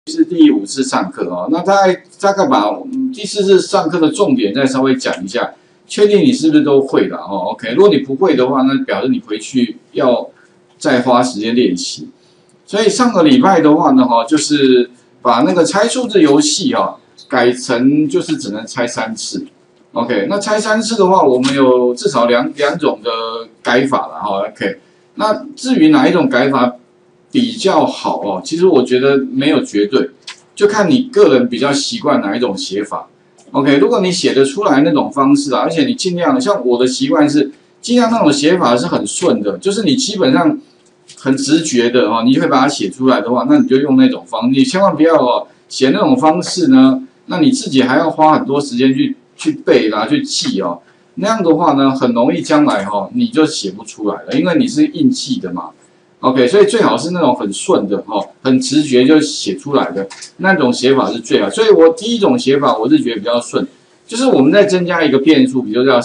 是第5次上课哦，那大概把第4次上课的重点再稍微讲一下，确定你是不是都会了哦。OK， 如果你不会的话，那表示你回去要再花时间练习。所以上个礼拜的话呢，就是把那个猜数字游戏改成就是只能猜3次。OK， 那猜3次的话，我们有至少两种的改法了哈。OK， 那至于哪一种改法比较好哦，其实我觉得没有绝对，就看你个人比较习惯哪一种写法。OK， 如果你写得出来那种方式而且你尽量的，像我的习惯是尽量那种写法是很顺的，就是你基本上很直觉的你会把它写出来的话，那你就用那种方式，你千万不要写那种方式呢，那你自己还要花很多时间去背啦，去记那样的话呢，很容易将来你就写不出来了，因为你是硬记的嘛。OK， 所以最好是那种很顺的很直觉就写出来的那种写法是最好。所以我第一种写法我是觉得比较顺，就是我们再增加一个变数，比如叫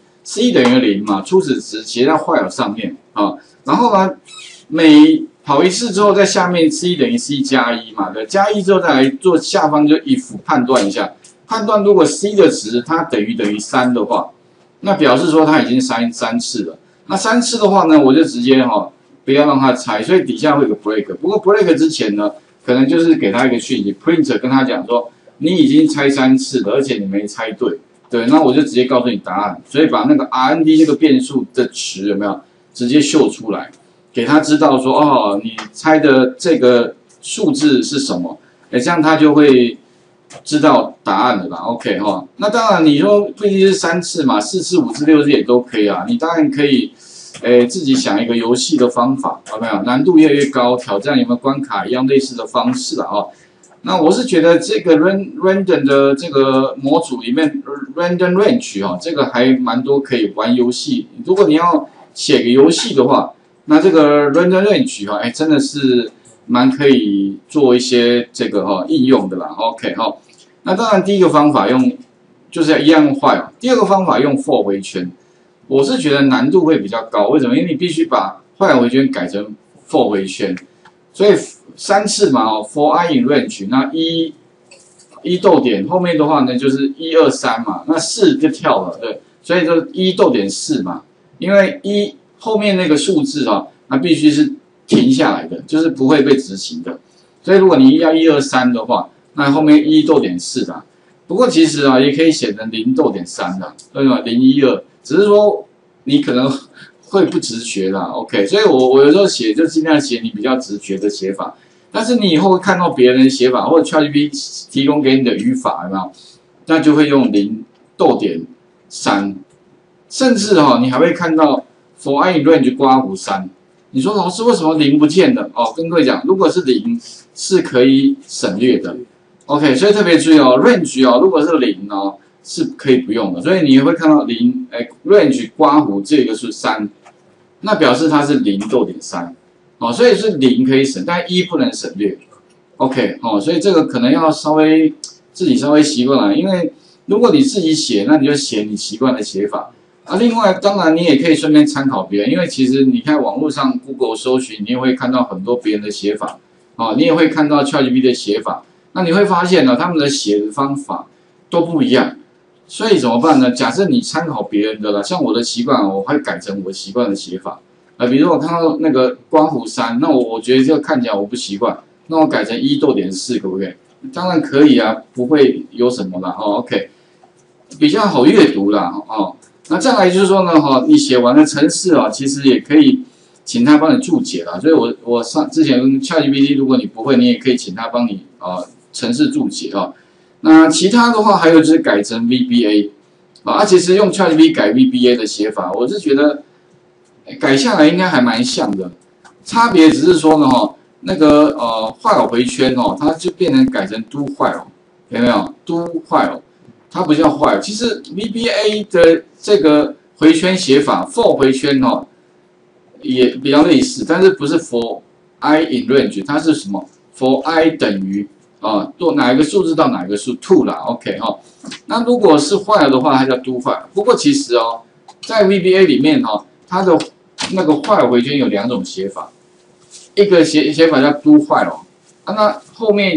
c 等于0嘛，初始值写在while上面然后呢，每跑一次之后，在下面 c 等于 c 加1嘛，对，加1之后再来做下方就 if 判断一下，判断如果 c 的值它等于3的话，那表示说它已经3次了。那3次的话呢，我就直接不要让他猜，所以底下会有个 break。不过 break 之前呢，可能就是给他一个讯息 ，printer 跟他讲说，你已经猜3次了，而且你没猜对，对，那我就直接告诉你答案。所以把那个 RND 这个变数的值有没有直接秀出来，给他知道说，你猜的这个数字是什么？这样他就会知道答案了啦。OK 那当然你说不一定是3次嘛，4次、5次、6次也都可以啊。你当然可以。自己想一个游戏的方法，有没有？难度越来越高，挑战有没有关卡一样类似的方式那我是觉得这个 random 的这个模组里面 random range 这个还蛮多可以玩游戏。如果你要写个游戏的话，那这个 random range 真的是蛮可以做一些这个应用的啦。OK 那当然第一个方法就是一样用while，第二个方法用 for 回圈。我是觉得难度会比较高，为什么？因为你必须把while回圈改成 for 回圈，所以3次嘛for I in range， 那一逗点后面的话呢就是1、2、3嘛，那4就跳了，对，所以就1逗点4嘛，因为1后面那个数字那必须是停下来的，就是不会被执行的，所以如果你要1、2、3的话，那后面1逗点4啦。不过其实也可以写成0逗点3的，为什么0、1、2？只是说你可能会不直觉啦 ，OK， 所以我有时候写就尽量写你比较直觉的写法，但是你以后会看到別人的写法，或者 ChatGPT 提供给你的语法，有没有？那就会用0逗点3，甚至你还会看到 for I in range 刮弧3。你说老师为什么0不见了？跟各位讲，如果是0是可以省略的 ，OK， 所以特别注意range如果是0是可以不用的，所以你会看到range 刮弧这个是3，那表示它是0逗点3，所以是0可以省，但1不能省略 ，OK， 所以这个可能要自己稍微习惯了，因为如果你自己写，那你就写你习惯的写法另外当然你也可以顺便参考别人，因为其实你看网络上 Google 搜寻，你也会看到很多别人的写法你也会看到 ChatGPT 的写法，那你会发现他们的写的方法都不一样。所以怎么办呢？假设你参考别人的啦，像我的习惯，我会改成我习惯的写法。比如我看到那个刮弧3，那我觉得这个看起来我不习惯，那我改成1逗点4，可不可以？当然可以啊，不会有什么啦OK， 比较好阅读啦那再来就是说呢你写完了程式其实也可以请他帮你注解啦。所以我之前跟 ChatGPT， 如果你不会，你也可以请他帮你程式注解那其他的话还有就是改成 VBA 其实用 ChatGPT 改 VBA 的写法，我是觉得改下来应该还蛮像的，差别只是说呢那个while 回圈它就变成改成 do while， 有没有 do while， 它不叫while。其实 VBA 的这个回圈写法 for 回圈也比较类似，但是不是 for I in range， 它是什么 for I 等于做哪一个数字到哪一个数 to 啦 ，OK 那如果是while的话，它叫 do while。不过其实在 VBA 里面它的那个while回圈有2种写法，一个写法叫 do while那后面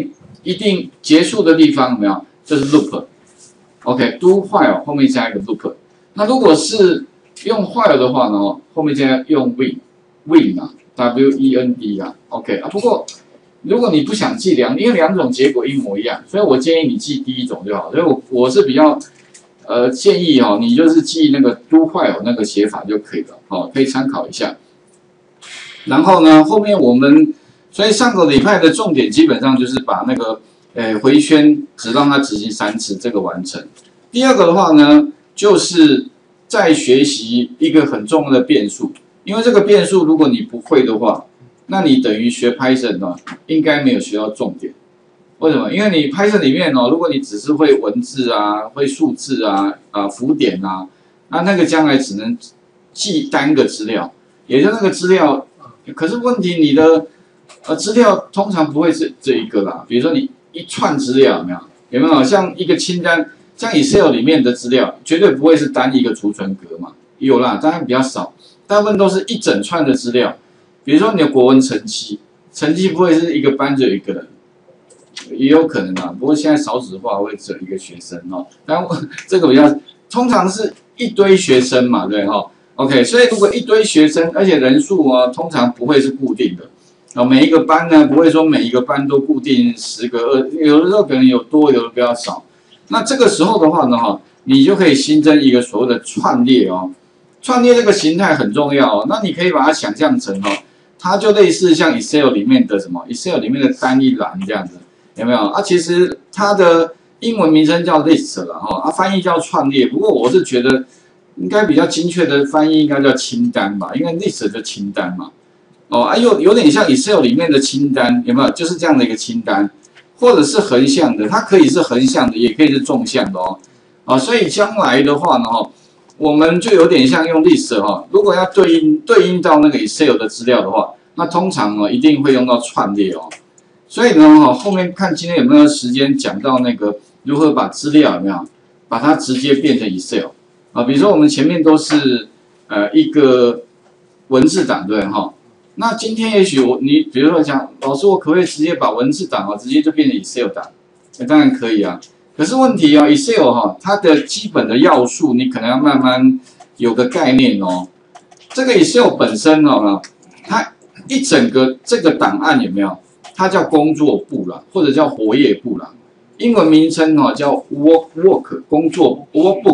一定结束的地方有没有？就是 loop。OK，do while 后面加一个 loop。那如果是用 while 的话呢，后面加用 win 啊 ，W-E-N-D 啊。OK 啊，不过如果你不想记因为两种结果一模一样，所以我建议你记第一种就好。所以我是比较建议你就是记那个 do while 那个写法就可以了，可以参考一下。然后呢，后面所以上个礼拜的重点基本上就是把那个回圈只让它执行3次，这个完成。第二个的话呢，就是再学习一个很重要的变数，因为这个变数如果你不会的话，那你等于学 Python 呢，应该没有学到重点。为什么？因为你 Python 里面如果你只是会文字啊、会数字啊、符点啊，那个将来只能记单个资料，也就那个资料。可是问题你的资料通常不会是这一个啦，比如说你一串资料有没有像一个清单，像 Excel 里面的资料绝对不会是单一个储存格嘛，有啦，当然比较少，大部分都是一整串的资料。比如说你的国文成绩不会是一个班只有一个人，也有可能不过现在少子化会只有一个学生但这个比较通常是一堆学生嘛，对OK， 所以如果一堆学生，而且人数通常不会是固定的每一个班呢不会说每一个班都固定10个有的时候可能有多，有的比较少。那这个时候的话呢你就可以新增一个所谓的串列串列这个形态很重要那你可以把它想象成它就类似像 Excel 里面的Excel 里面的单一栏这样子，有没有其实它的英文名称叫 list 啦翻译叫串列，不过我是觉得应该比较精确的翻译应该叫清单吧，因为 list 就清单嘛有点像 Excel 里面的清单，有没有？就是这样的一个清单，或者是横向的，它可以是横向的，也可以是纵向的所以将来的话呢我们就有点像用 list 如果要对应到那个 Excel 的资料的话，那通常一定会用到串列所以呢后面看今天有没有时间讲到那个如何把资料有没有把它直接变成 Excel 比如说我们前面都是一个文字档对那今天也许你比如说讲老师我可不可以直接把文字档直接就变成 Excel 档？当然可以啊。可是问题Excel 它的基本的要素你可能要慢慢有个概念这个 Excel 本身它一整个这个档案有没有？它叫工作簿啦，或者叫活页簿啦。英文名称叫 work 工作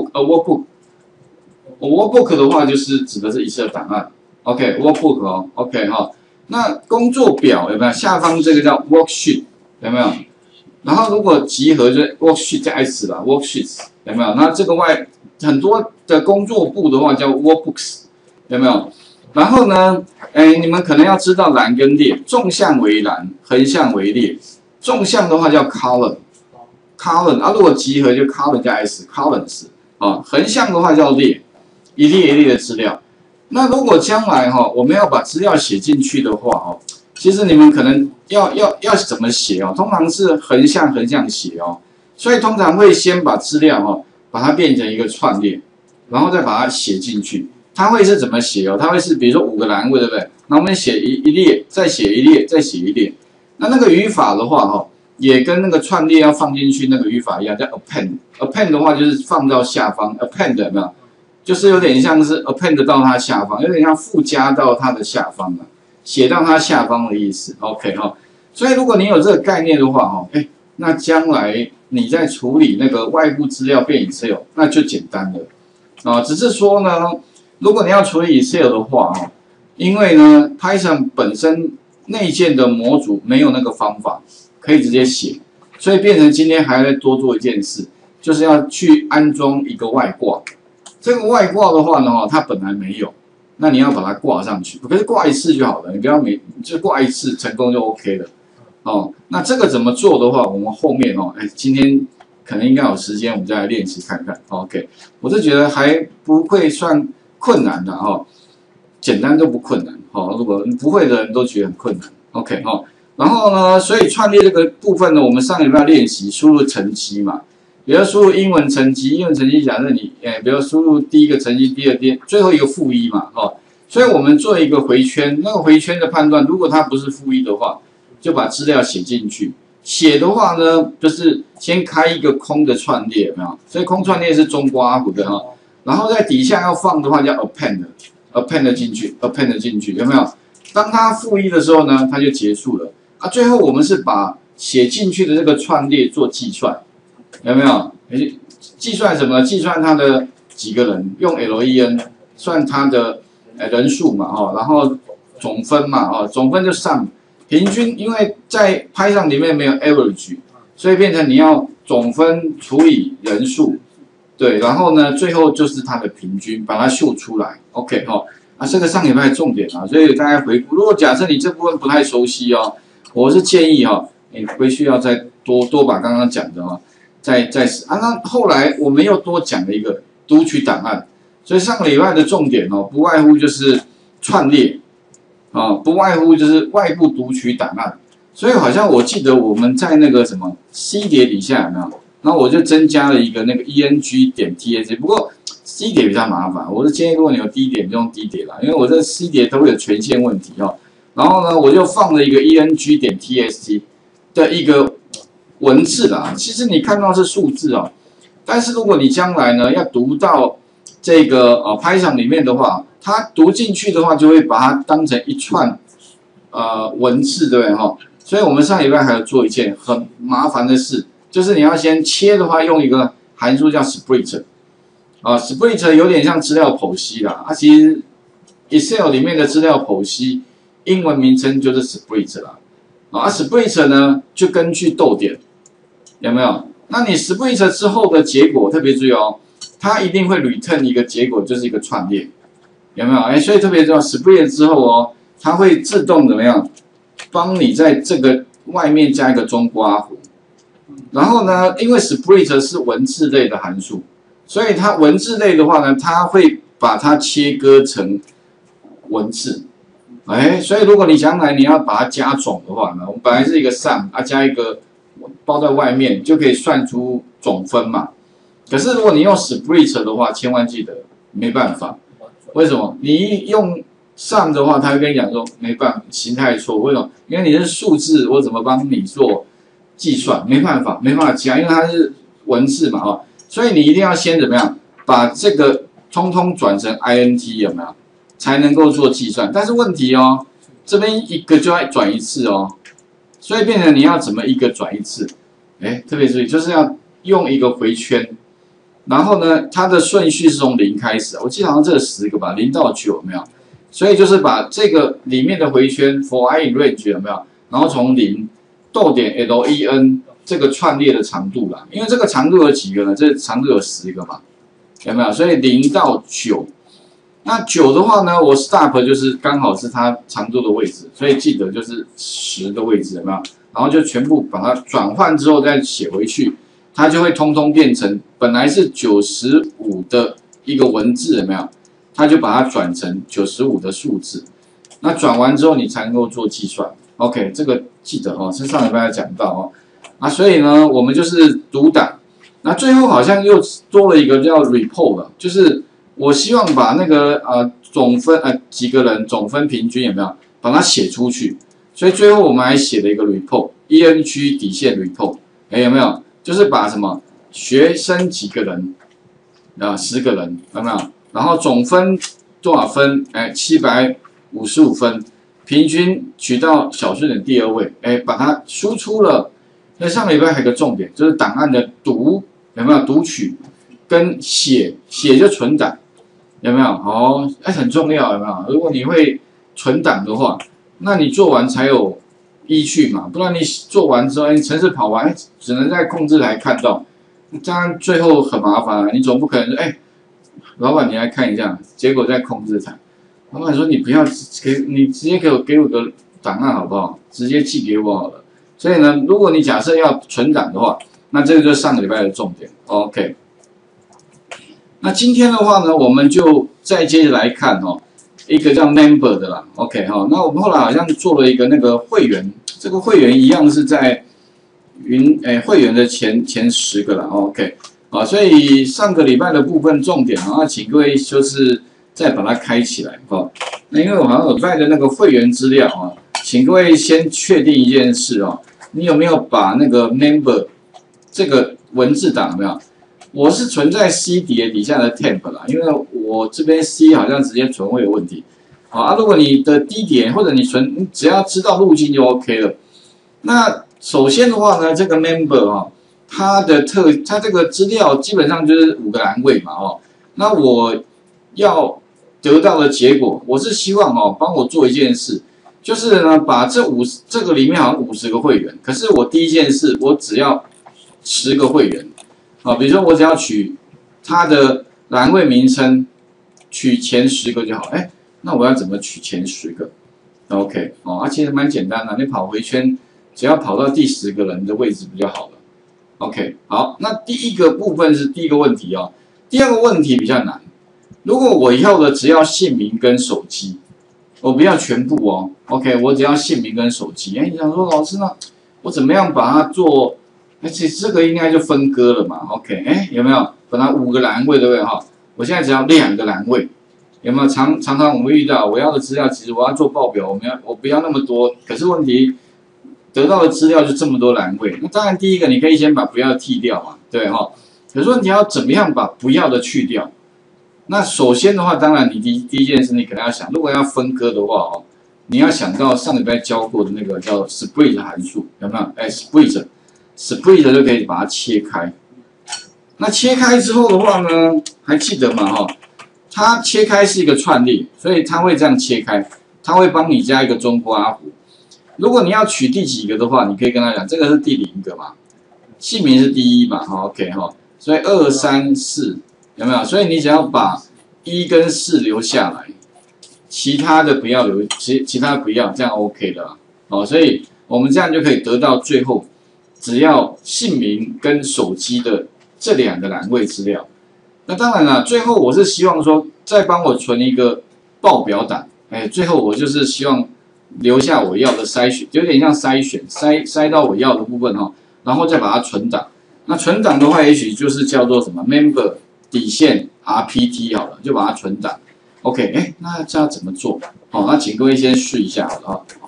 workbook。workbook 的话就是指的是 Excel 档案。OK workbook OK 那工作表有没有？下方这个叫 worksheet 有没有？然后如果集合就 worksheet 加 s 啦 worksheets 有没有？那这个很多的工作簿的话叫 workbooks 有没有？然后呢，你们可能要知道栏跟列，纵向为栏，横向为列。纵向的话叫 column 如果集合就 column 加 s columns 横向的话叫列，一列一列的资料。那如果将来我们要把资料写进去的话其实你们可能要怎么写通常是横向写所以通常会先把资料把它变成一个串列，然后再把它写进去。它会是怎么写它会是比如说5个栏位对不对？那我们写一列，再写一列，再写一列。那个语法的话也跟那个串列要放进去那个语法一样，叫 append 的话就是放到下方 append 有没有？就是有点像是 append 到它下方，有点像附加到它的下方写到它下方的意思 OK 所以如果你有这个概念的话那将来你在处理那个外部资料变 Excel 那就简单了只是说呢如果你要处理 Excel 的话因为呢 Python 本身内建的模组没有那个方法可以直接写，所以变成今天还要再多做一件事，就是要去安装一个外挂。这个外挂的话呢它本来没有，那你要把它挂上去，可是挂一次就好了，你不要就挂一次成功就 OK 了那这个怎么做的话，我们后面今天可能应该有时间，我们再来练习看看 OK。我是觉得还不会算困难的简单都不困难如果不会的人都觉得很困难 OK 然后呢，所以串列这个部分呢，我们上礼拜练习输入成绩嘛。比如输入英文成绩，假设你比如输入第一个成绩，第二最后一个-1嘛所以我们做一个回圈，那个回圈的判断，如果它不是-1的话，就把资料写进去， 写的话呢，就是先开一个空的串列，有没有？所以空串列是中括弧的哈，然后在底下要放的话叫 append 进去，有没有？当它负1的时候呢，它就结束了。啊，最后我们是把写进去的这个串列做计算，有没有？计算什么？计算它的几个人，用 len 算它的人数嘛，哈，然后总分嘛，哈，总分就sum。平均，因为在 Python 里面没有 average， 所以变成你要总分除以人数，对，然后呢，最后就是它的平均，把它秀出来。OK 哈，啊，这个上礼拜的重点啊，所以大家回顾。如果假设你这部分不太熟悉哦，我是建议哈，你回去要再多把刚刚讲的啊，那后来我们又多讲了一个读取档案，所以上个礼拜的重点哦，不外乎就是串列。啊，不外乎就是外部读取档案，所以好像我记得我们在那个什么 C 碟底下有没有？然后我就增加了一个那个 eng.ts， 不过 C 碟比较麻烦，我是建议如果你有 D 碟，你就用 D 碟啦，因为我这 C 碟都会有权限问题哦。然后呢，我就放了一个 eng.txt 的一个文字啦，其实你看到是数字哦，但是如果你将来呢要读到这个Python 里面的话，它读进去的话，就会把它当成一串文字，对不对哈？所以我们上礼拜还要做一件很麻烦的事，就是你要先切的话，用一个函数叫 split， split 有点像资料剖析啦，其实 Excel 里面的资料剖析英文名称就是 split 啦，split 呢就根据逗点，有没有？那你 split 之后的结果特别注意哦，它一定会 return 一个结果，就是一个串列。有没有？所以特别重要 ，split 之后哦，它会自动怎么样，帮你在这个外面加一个中括弧。然后呢，因为 split 是文字类的函数，所以它文字类的话呢，它会把它切割成文字。所以如果你将来你要把它加总的话呢，我们本来是一个 sum 加一个包在外面，就可以算出总分嘛。可是如果你用 split 的话，千万记得没办法。为什么？你一用sum的话，他会跟你讲说没办法，形态错。为什么？因为你是数字，我怎么帮你做计算？没办法加，因为它是文字嘛，所以你一定要先怎么样，把这个通通转成 int 有没有？才能够做计算。但是问题哦，这边一个就要转一次哦，所以变成你要怎么一个转一次？特别注意，就是要用一个回圈。然后呢，它的顺序是从0开始，我记得好像这10个吧，0到9有没有？所以就是把这个里面的回圈 for I in range 有没有？然后从0逗点 len 这个串列的长度啦，因为这个长度有几个呢？这长度有10个嘛，有没有？所以0到9，那9的话呢，我 stop 就是刚好是它长度的位置，所以记得就是10的位置有没有？然后就全部把它转换之后再写回去。它就会通通变成本来是95的一个文字，有没有？它就把它转成95的数字。那转完之后，你才能够做计算。OK， 这个记得哦，是上礼拜讲到哦。所以呢，我们就是读档。那最后好像又多了一个叫 report 了，就是我希望把那个总分几个人总分平均有没有把它写出去？所以最后我们还写了一个 report，eng 底线 report， 有没有？就是把什么学生几个人10个人有没有？然后总分多少分？755分，平均取到小数点第2位，把它输出了。那上个礼拜还有个重点，就是档案的读有没有？读取跟写就存档有没有？很重要有没有？如果你会存档的话，那你做完才有依据嘛，不然你做完之后，你程式跑完，只能在控制台看到，这样最后很麻烦啊。你总不可能说，老板你来看一下，结果在控制台，老板说你不要你直接给我个档案好不好？直接寄给我好了。所以呢，如果你假设要存档的话，那这个就是上个礼拜的重点。OK， 那今天的话呢，我们就再接着来看一个叫 member 的啦 ，OK 那我们后来好像做了一个那个会员，这个会员一样是在会员的前10个啦 ，OK 所以上个礼拜的部分重点请各位就是再把它开起来那因为我好像有带的那个会员资料请各位先确定一件事你有没有把那个 member 这个文字档有没有？我是存在 C 碟底下的 temp 啦，因为我这边 C 好像直接存会有问题。好啊，如果你的 D 点或者你存，只要知道路径就 OK 了。那首先的话呢，这个 member 哈，它这个资料基本上就是5个栏位嘛哦。那我要得到的结果，我是希望哦，帮我做一件事，就是呢把这个里面好像50个会员，可是我第一件事我只要10个会员。啊，比如说我只要取它的栏位名称，取前10个就好。哎，那我要怎么取前10个 ？OK， 哦，其实蛮简单的，你跑回圈，只要跑到第10个人的位置不就好了 ？OK， 好，那第一个部分是第一个问题哦。第二个问题比较难，如果我要的只要姓名跟手机，我不要全部哦。OK， 我只要姓名跟手机。哎，你想说老师呢？我怎么样把它做？而且这个应该就分割了嘛 ，OK， 哎，有没有？本来5个栏位对不对哈？我现在只要2个栏位，有没有？常常我们遇到我要的资料，其实我要做报表，我不要那么多，可是问题得到的资料就这么多栏位。那当然第一个你可以先把不要的剔掉嘛，对哈？可是问题要怎么样把不要的去掉？那首先的话，当然你第一件事你可能要想，如果要分割的话哦，你要想到上礼拜教过的那个叫 split 函数，有没有？哎 ，split 就可以把它切开。那切开之后的话呢，还记得吗？哈，它切开是一个串列，所以它会这样切开，它会帮你加一个中括弧。如果你要取第几个的话，你可以跟他讲，这个是第0个嘛，姓名是第1嘛，好 OK 哈，所以2、3、4有没有？所以你只要把1跟4留下来，其他的不要留，其他的不要，这样 OK 的哦。所以我们这样就可以得到最后。只要姓名跟手机的这2个栏位资料，那当然了，最后我是希望说再帮我存一个报表档，哎，最后我就是希望留下我要的筛选，有点像筛选，筛到我要的部分哈，然后再把它存档。那存档的话，也许就是叫做什么 member 底线 RPT 好了，就把它存档。OK， 哎，那这要怎么做？好，那请各位先试一下好了哈。